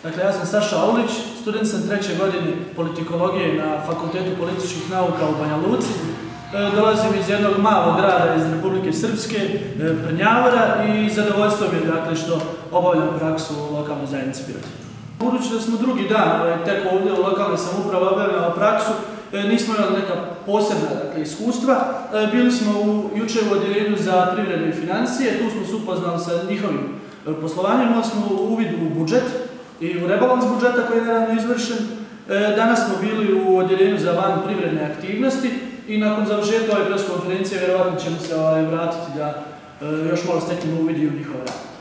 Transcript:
Dakle, ja sam Saša Aulić, student sam 3. godine politikologije na Fakultetu političkih nauka u Banja Luci. Dolazim iz jednog malog grada iz Republike Srpske, Prnjavora, i zadovoljstvo mi je dakle, što obavljam praksu u lokalnoj zajednici Pirot. Budući da smo drugi dan tek ovdje u lokalnoj samoupravi obavljamo praksu, nismo imali neka posebna iskustva. Bili smo jučer u odjeljenju za privredu i financije, tu smo se upoznali sa njihovim poslovanjem, imali smo uvid u budžet i u rebalans budžeta koji je naravno izvršen. Danas smo bili u odjeljenju za van privredne aktivnosti i nakon završetka ove preskonferencije vjerovatno ćemo se vratiti da još malo steknemo uvid u njihov rad.